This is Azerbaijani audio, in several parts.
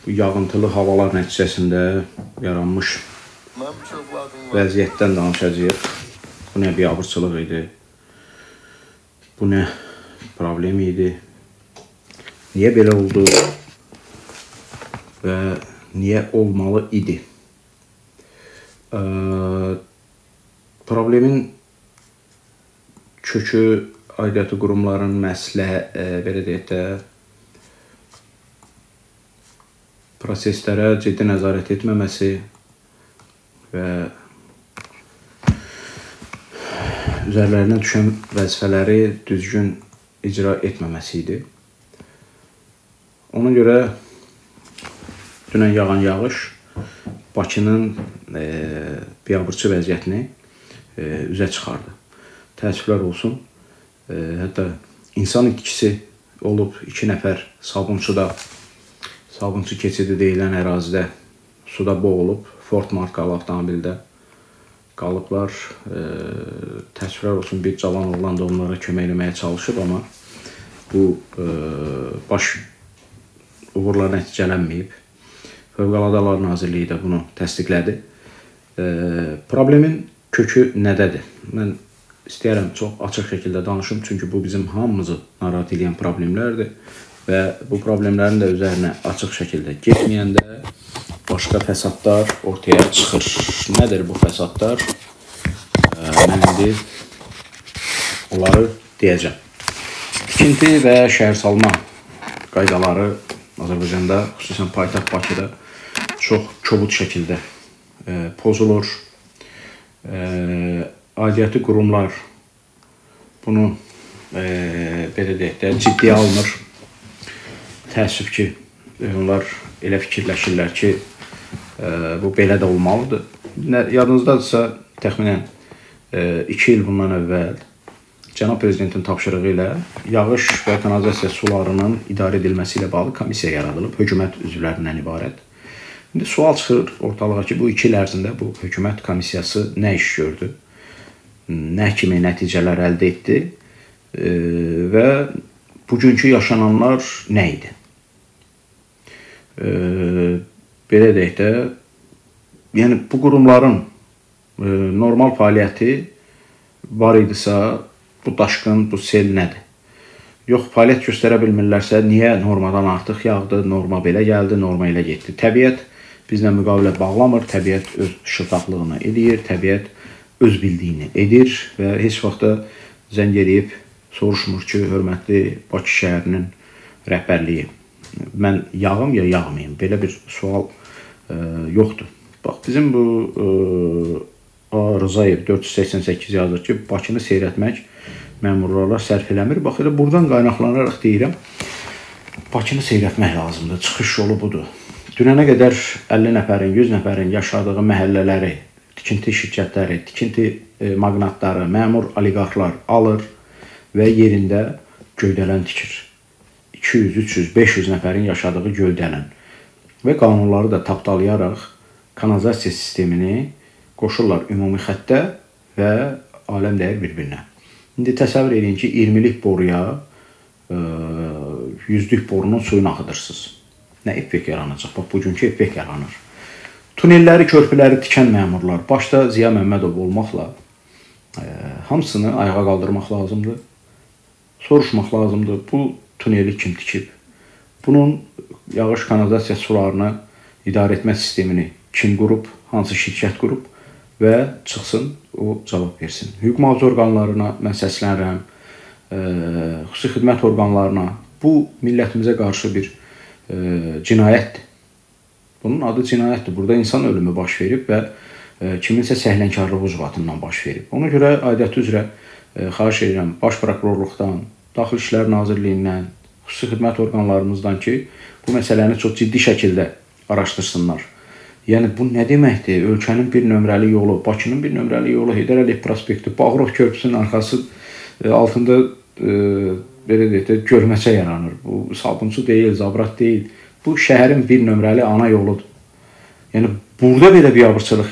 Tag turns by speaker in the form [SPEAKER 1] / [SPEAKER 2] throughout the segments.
[SPEAKER 1] bu yağıntılı havalar nəticəsində yaranmış vəziyyətdən danışacağıq. Bu nə biabırçılıq idi? Bu nə problem idi? Niyə belə oldu? Və niyə olmalı idi? Problemin kökü aidiyyatı qurumların belə deyək də, proseslərə ciddi nəzarət etməməsi və üzərlərinə düşən vəzifələri düzgün icra etməməsi idi. Ona görə dünən yağan yağış Bakının biabırçı vəziyyətini üzə çıxardı. Təəssüflər olsun. Hətta insan itkisi olub 2 nəfər sabunçu keçidi deyilən ərazidə suda boğulub, Ford markalı avtomobildə qalıblar. Təəssüflər olsun, bir cavan oğlan da onlara kömək eləməyə çalışıb, amma bu baş uğurla nəticələnməyib. Fövqəladə Hallar Nazirliyi də bunu təsdiqlədi. Problemin kökü nədədir? Mən istəyərəm çox açıq şəkildə danışım, çünki bu bizim hamımızı narahat edən problemlərdir və bu problemlərin də üzərinə açıq şəkildə getməyəndə başqa fəsadlar ortaya çıxır. Nədir bu fəsadlar? Mən indi onları deyəcəm. Tikinti və şəhərsalma qaydaları Azərbaycanda, xüsusən paytaxt Bakıda çox kobud şəkildə pozulur. Aidiyyatı qurumlar bunu belə deyək də ciddiyə alınır. Təəssüf ki, onlar elə fikirləşirlər ki, bu belə də olmalıdır. Yadınızdadırsa, təxminən 2 il bundan əvvəl Cənab Prezidentin tapşırığı ilə yağış və kanalizasiya sularının idarə edilməsi ilə bağlı komissiya yaradılıb, hökumət üzvlərindən ibarət. İndi sual çıxır ortalığa ki, bu 2 il ərzində bu hökumət komissiyası nə iş gördü, nə kimi nəticələr əldə etdi və bugünkü yaşananlar nə idi? Belə deyək də, yəni bu qurumların normal fəaliyyəti var idisə, bu daşqın, bu sel nədir? Yox, fəaliyyət göstərə bilmirlərsə, niyə normadan artıq yağdı, norma belə gəldi, norma elə getdi? Təbiət bizlə müqavilə bağlamır, təbiət öz şıltaqlığını edir, təbiət öz bildiyini edir və heç vaxtda zəng edib soruşmur ki, hörmətli Bakı şəhərinin rəhbərliyi, mən yağım ya yağmayayım? Belə bir sual yoxdur. Bax, bizim bu Rızayev 488 yazır ki, Bakını seyrətmək məmurlarla sərf eləmir. Bax, elə buradan qaynaqlanaraq deyirəm, Bakını seyrətmək lazımdır, çıxış yolu budur. Dünənə qədər 50 nəfərin, 100 nəfərin yaşadığı məhəllələri, tikinti şirkətləri, tikinti maqnatları, məmur oliqarxlar alır və yerində göydələn tikir. 200, 300, 500 nəfərin yaşadığı göydələn və qanunları da tapdalayaraq kanalizasiya sistemini qoşurlar ümumi xəttə və aləm dəyər bir-birinə. İndi təsəvvür edin ki, 20-lik boruya 100-lük borunun suyunu axıdırsınız. Nə effekt yaranacaq? Bax, bugünkü effekt yaranır. Tunelləri, körpüləri tikən məmurlar, başda Ziya Məmmədov olmaqla hamısını ayağa qaldırmaq lazımdır. Soruşmaq lazımdır, bu tuneli kim tikib? Bunun yağış kanalizasiya sularını idarə etmə sistemini kim qurub, hansı şirkət qurub və çıxsın, o cavab versin. Hüquq mühafizə orqanlarına mən səslənirəm, xüsusi xidmət orqanlarına. Bu, millətimizə qarşı bir cinayətdir. Bunun adı cinayətdir. Burada insan ölümü baş verib və kiminsə səhlənkarlığı ucbatından baş verib. Ona görə aidiyyatı üzrə xahiş edirəm Baş Prokurorluqdan, Daxili İşlər Nazirliyindən, xüsusi xidmət orqanlarımızdan ki, bu məsələni çox ciddi şəkildə araşdırsınlar. Yəni, bu nə deməkdir? Ölkənin bir nömrəli yolu, Bakının bir nömrəli yolu, Heydər Əliyev prospekti, Bağırov körpüsünün arxası altında belə deyək də gölməçə yaranır. Bu sabunçu deyil, zabrat deyil. Bu şəhərin bir nömrəli ana yoludur. Yəni, burada belə biabırçılıq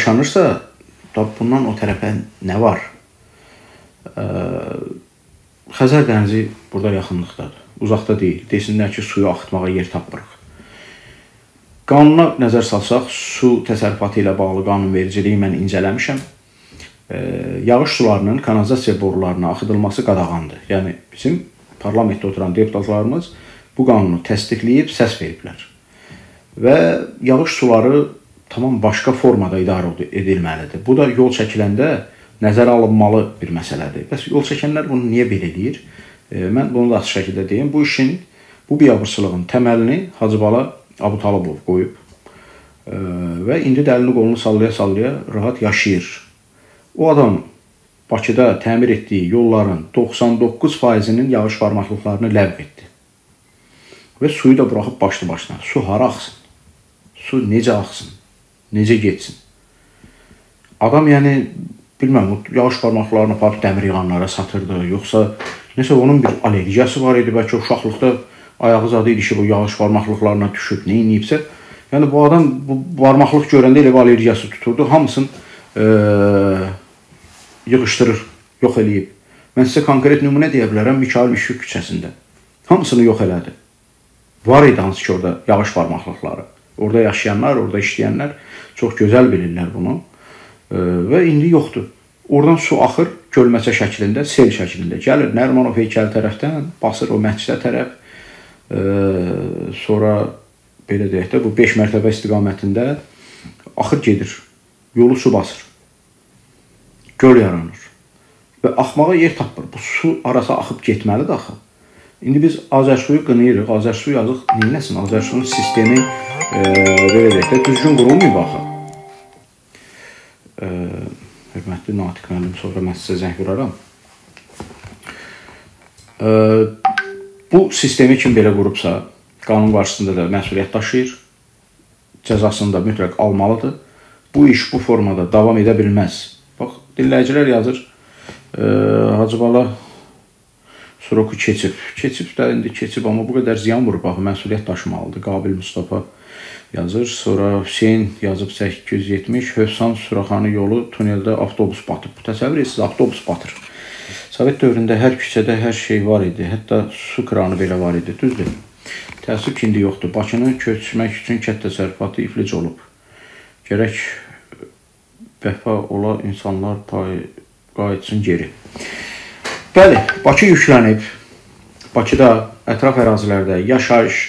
[SPEAKER 1] yaşanırsa, bundan o tərəfə nə var? Xəzər dənizi burada yaxınlıqdadır. Uzaqda deyil. Desinlər ki, suyu axıtmağa yer tapmırıq. Qanuna nəzər salsaq, su təsərrüfatı ilə bağlı qanunvericiliyi mən incələmişəm. Yağış sularının kanalizasiya borularına axıdılması qadağandır. Yəni, bizim parlamentdə oturan deputatlarımız bu qanunu təsdiqləyib, səs veriblər. Və yağış suları tamam başqa formada idarə edilməlidir. Bu da yol çəkiləndə nəzərə alınmalı bir məsələdir. Bəs yol çəkənlər bunu niyə belə edir? Mən bunu da açıq şəkildə deyim. Bu işin, bu biabırçılığın təməlini Hacıbala Abutalabov qoyub və indi də əlini qolunu sallaya-sallaya rahat yaşayır. O adam Bakıda təmir etdiyi yolların 99%-nin yağış varmaqlıqlarını ləğv etdi. Və suyu da buraxıb başlı başına. Su hara axsın? Su necə axsın? Necə getsin? Adam yəni bilməm, yağış barmaqlarını aparıb dəmir yığanlara satırdı, yoxsa nəsə onun bir allergiyası var idi, bəlkə uşaqlıqda ayağı zadı idi ki, bu yağış barmaqlıqlarına düşüb, nə inəyibsə. Yəni bu adam bu barmaqlıq görəndə elə bir allergiyası tuturdu, hamısını yığışdırır, yox eləyib. Mən sizə konkret nümunə deyə bilərəm, Mikail Müşfiq küçəsində. Hamısını yox elədi. Var idi hansı ki, orada yağış barmaqlıqları. Orada yaşayanlar, orada işləyənlər çox gözəl bilirlər bunu. Və indi yoxdur. Oradan su axır gölməçə şəklində, sel şəklində gəlir. Nərimanov heykəli tərəfdən, basır o məscidə tərəf. Sonra belə deyək də, bu 5 mərtəbə istiqamətində axır gedir. Yolu su basır. Göl yaranır. Və axmağa yer tapmır. Bu su arası axıb getməlidir axı. İndi biz Azərsuyu qınayırıq. Azərsuyu yazıq neynəsin? Azərsuyun sistemi belə deyək də, düzgün qurulmayıb axı. Hörmətli Natiq müəllim, sonra mən sizə zəng vuraram. Bu sistemi kim belə qurubsa, qanun qarşısında da məsuliyyət daşıyır, cəzasını da mütləq almalıdır. Bu iş bu formada davam edə bilməz. Bax, dinləyicilər yazır, Hacıbala Suroku keçib. Keçib də indi keçib, amma bu qədər ziyan vurub, baxı, məsuliyyət daşımalıdır. Qabil Mustafa yazır. Sonra Hüseyin yazıb 870. Hövsan Suraxanı yolu tuneldə avtobus batıb. Bu təsəvvür edirsiniz, avtobus batır. Sovet dövründə hər küçədə hər şey var idi. Hətta su kranı belə var idi. Düzdür. Təəssüf ki, indi yoxdur. Bakını köçmək üçün kənd təsərrüfatı iflic olub. Gərək bəhva ola insanlar qayıtsın geri. Bəli, Bakı yüklənib. Bakıda ətraf ərazilərdə yaşayış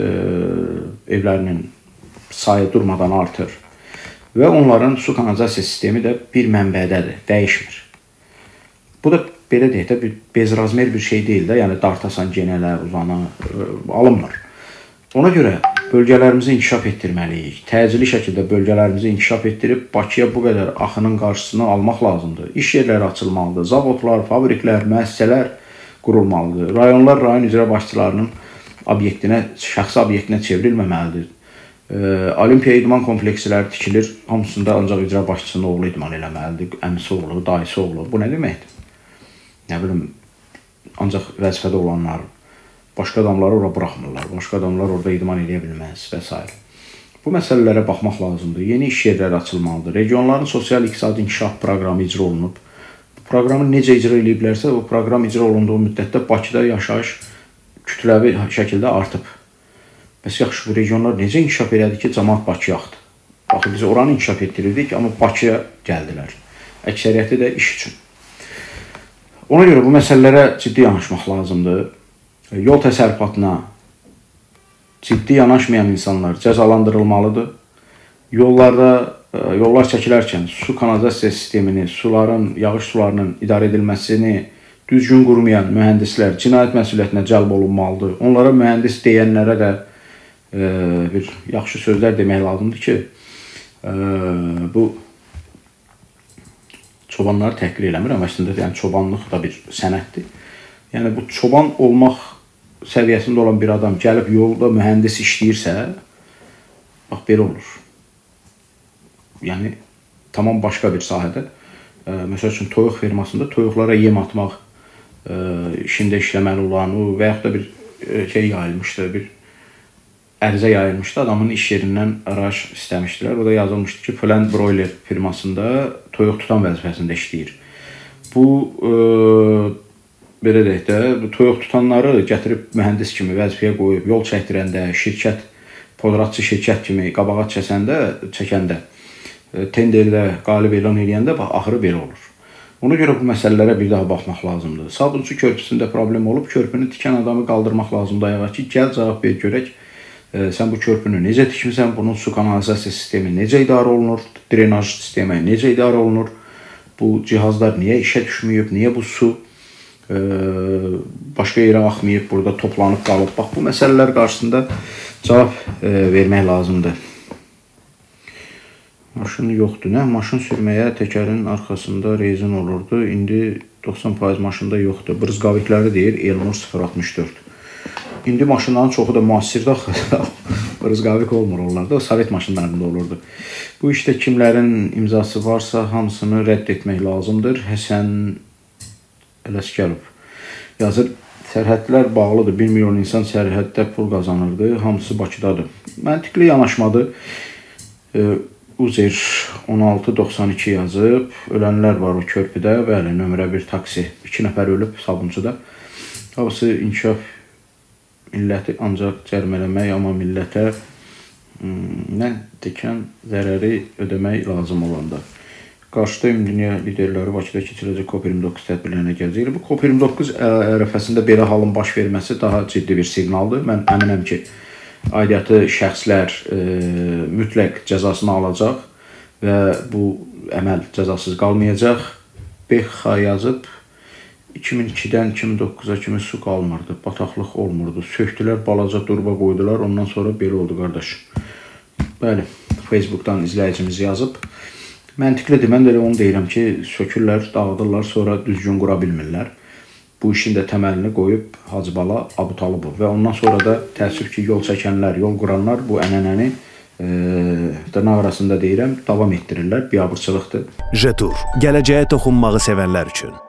[SPEAKER 1] evlərinin sayı durmadan artır və onların su kanalizasiya sistemi də bir mənbədədir, dəyişmir. Bu da belə deyək də bir bezrazmer bir şey deyil də, yəni dartasan genələ, uzana alınmır. Ona görə bölgələrimizi inkişaf etdirməliyik. Təcili şəkildə bölgələrimizi inkişaf etdirib Bakıya bu qədər axının qarşısını almaq lazımdır. İş yerləri açılmalıdır, zavodlar, fabriklər, müəssisələr qurulmalıdır. Rayonlar rayon icra başçılarının şəxsi obyektinə çevrilməməlidir. Olimpiya idman kompleksləri tikilir, hamısında ancaq icra başçısının oğlu idman eləməlidir, əmisi oğlu, dayısı oğlu. Bu nə deməkdir? Nə bilim, ancaq vəzifədə olanlar, başqa adamları ora buraxmırlar, başqa adamlar orada idman eləyə bilməz və s. Bu məsələlərə baxmaq lazımdır. Yeni iş yerləri açılmalıdır. Regionların sosial-iqtisadi inkişaf proqramı icra olunub. Bu proqramı necə icra ediblərsə, o proqram icra olunduğu müddətdə Bakıda yaşayış kütləvi şəkildə artıb. Bəs yaxşı, bu regionlar necə inkişaf elədi ki, cəmaət Bakıya axdı? Baxın, biz oranı inkişaf etdirirdik, amma Bakıya gəldilər. Əksəriyyəti də iş üçün. Ona görə bu məsələlərə ciddi yanaşmaq lazımdır. Yol təsərrüfatına ciddi yanaşmayan insanlar cəzalandırılmalıdır. Yollar çəkilərkən su kanalizasiya sistemini, yağış sularının idarə edilməsini düzgün qurmayan mühəndislər cinayət məsuliyyətinə cəlb olunmalıdır. Onlara mühəndis deyənlərə də bir yaxşı sözlər demək lazımdır ki, bu çobanları təhqir eləmirəm. Əslində, yəni çobanlıq da bir sənətdir. Yəni bu çoban olmaq səviyyəsində olan bir adam gəlib yolda mühəndis işləyirsə, bax belə olur. Yəni tamam başqa bir sahədə, məsəl üçün toyuq fermasında toyuqlara yem atmaq işində işləməli olan və yaxud da bir şey yayılmışdı, bir ərizə yayılmışdı. Adamın iş yerindən araç istəmişdilər. O da yazılmışdı ki, Plan Broiler firmasında toyuq tutan vəzifəsində işləyir. Bu belə deyək də, bu toyuq tutanları gətirib mühəndis kimi vəzifəyə qoyub, yol çəkdirəndə, şirkət, podratçı şirkət kimi qabağa çəkəndə, tenderdə qalib elan edəndə bax, axırı belə olur. Ona görə bu məsələlərə bir daha baxmaq lazımdır. Sabunçu körpüsündə problem olub, körpünü tikən adamı qaldırmaq lazımdır ayağa ki, gəl cavab ver görək, sən bu körpünü necə tikmirsən, bunun su kanalizasiya sistemi necə idarə olunur, drenaj sistemi necə idarə olunur, bu cihazlar niyə işə düşməyib, niyə bu su başqa yerə axmayıb, burada toplanıb qalıb. Bax, bu məsələlər qarşısında cavab vermək lazımdır. Maşın yoxdur. Nə? Maşın sürməyə təkərin arxasında rezin olurdu. İndi 90% maşında yoxdur. Brzqavikləri deyir Elnur 064. İndi maşınların çoxu da müasirdə brzqavik olmur onlarda. O Sovet maşınlarında olurdu. Bu işdə kimlərin imzası varsa hamısını rədd etmək lazımdır. Həsən Ələskərov yazır. Sərhədlər bağlıdır. 1 milyon insan sərhəddə pul qazanırdı. Hamısı Bakıdadır. Məntiqli yanaşmadır. Uzer 1692 yazıb. Ölənlər var o körpüdə. Bəli, nömrə 1 taksi. 2 nəfər ölüb Sabunçuda. Havası inkişaf milləti ancaq cərmələmək, amma millətə nə dikən zərəri ödəmək lazım olanda. Qarşıda ümumdünya liderləri Bakıda keçiriləcək COP29 tədbirlərinə gələcək. Bu COP29 ərəfəsində belə halın baş verməsi daha ciddi bir siqnaldır. Mən əminəm ki, aidiyyatı şəxslər mütləq cəzasını alacaq və bu əməl cəzasız qalmayacaq. BX yazıb, 2002-dən 2009-a kimi su qalmırdı, bataqlıq olmurdu. Söktülər, balaca durba qoydular, ondan sonra belə oldu, qardaş. Bəli, Facebookdan izləyicimiz yazıb. Məntiqlidir, mən də onu deyirəm ki, sökürlər, dağıdırlar, sonra düzgün qura bilmirlər. Bu işin də təməlini qoyub Hacıbala Abutalıbov və ondan sonra da təəssüf ki, yol çəkənlər, yol quranlar bu ənənəni dırnaq arasında deyirəm, davam etdirirlər, biabırçılıqdır.
[SPEAKER 2] Jetur, gələcəyə toxunmağı sevənlər üçün.